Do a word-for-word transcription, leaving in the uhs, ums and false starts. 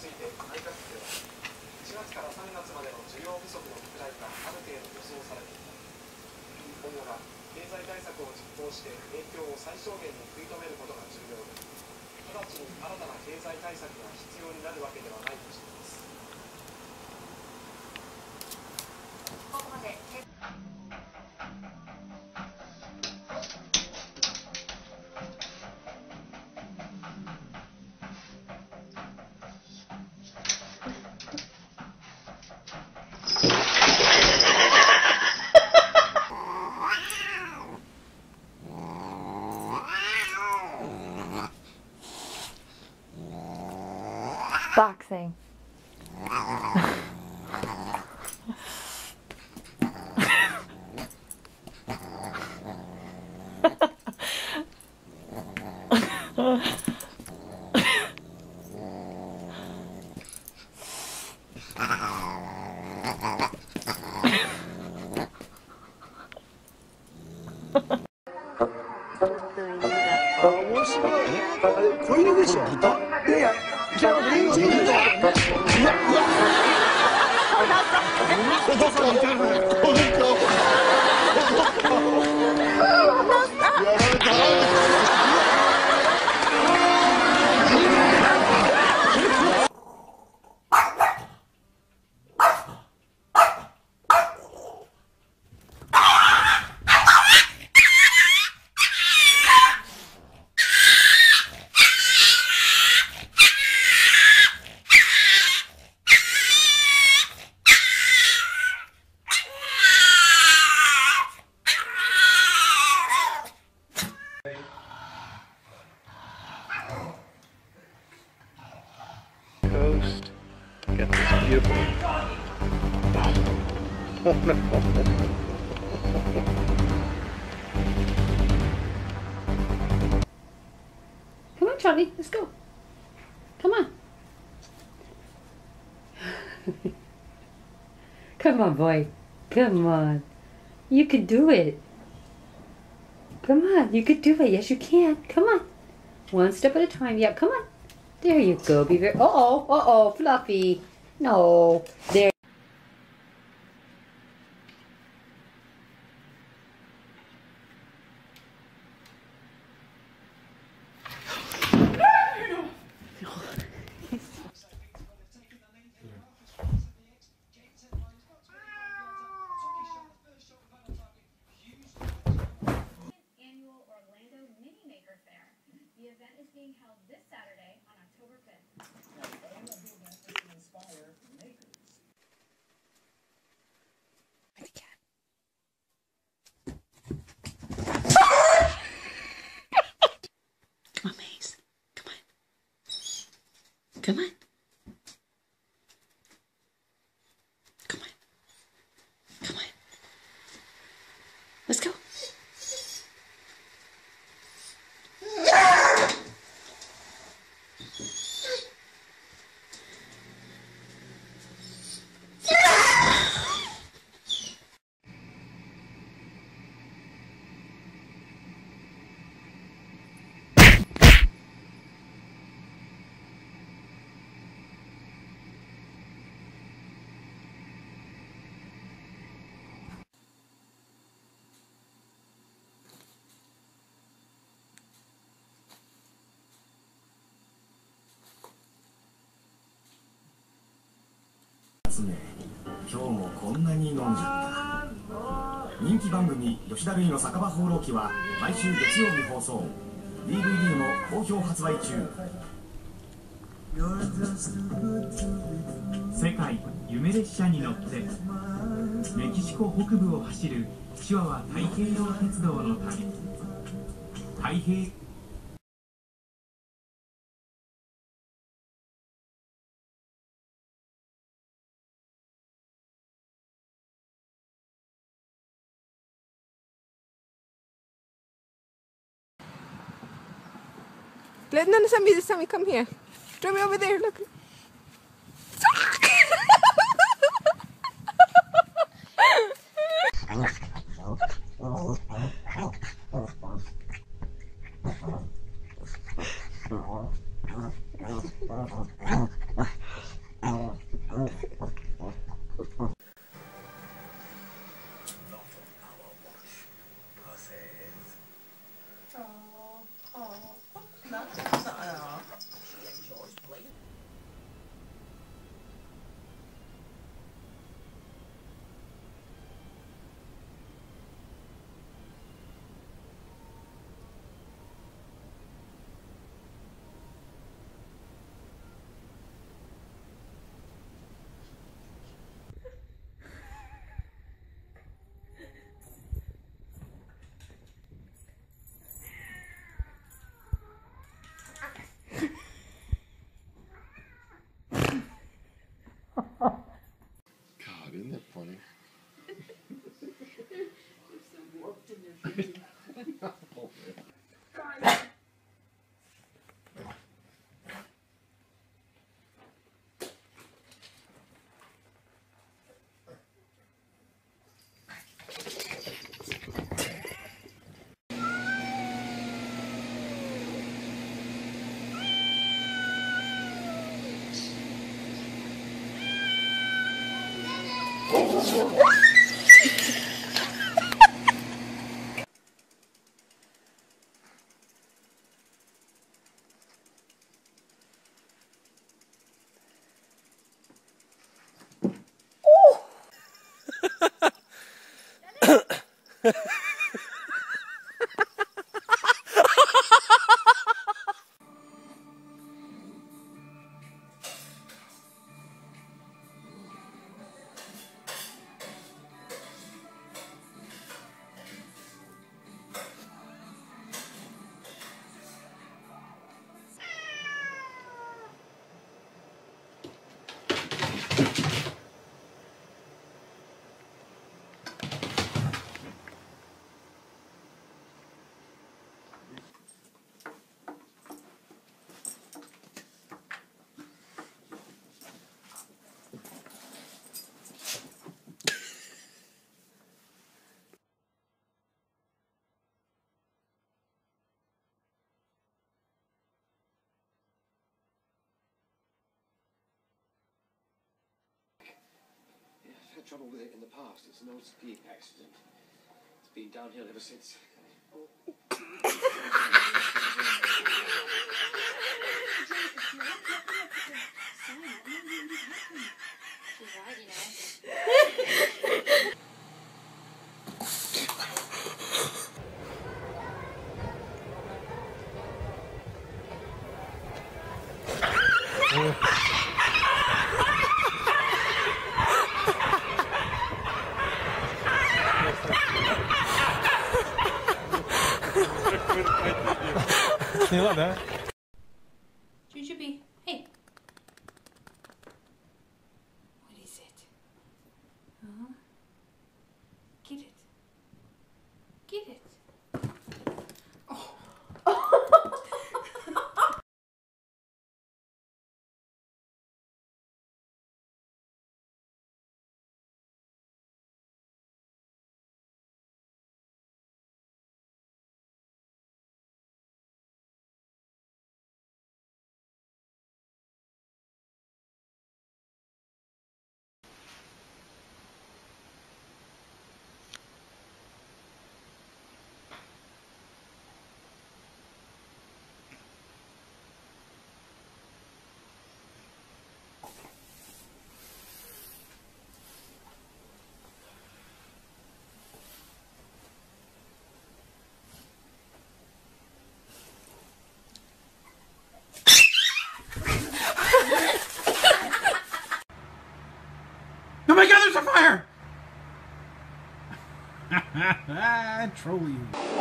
ついて内閣府では、いちがつからさんがつまでの需要不足の拡大がある程度予想されていた。今後は経済対策を実行して影響を最小限に食い止めることが重要で、直ちに新たな経済対策が必要になるわけではないとしています。ここまで boxing. Coast. Got this beautiful. Oh no. Come on, Charlie, let's go. Come on. Come on, boy. Come on. You can do it. Come on, you can do it. Yes, you can. Come on. One step at a time. Yep, come on. There you go. Be very. Uh oh. Uh oh. Fluffy. No. There. The event is being held this Saturday on October fifth. The aim of the event is to inspire makers. And again. Come on, Maze. Come on. Come on. Come on. Come on. Let's go. 今日もこんなに飲んじゃった人気番組「吉田類の酒場放浪記」は毎週月曜日放送 ディーブイディー も好評発売中。 世界夢列車に乗ってメキシコ北部を走るチワワ太平洋鉄道の旅。太平 Let none Sammy, Sammy, come here. Draw me over there, look. I've had trouble with it in the past. It's an old skiing accident. It's been downhill ever since. Like that. Jujubee, hey. What is it? Huh? Get it. Get it. Oh. Oh my god, there's a fire! I troll you.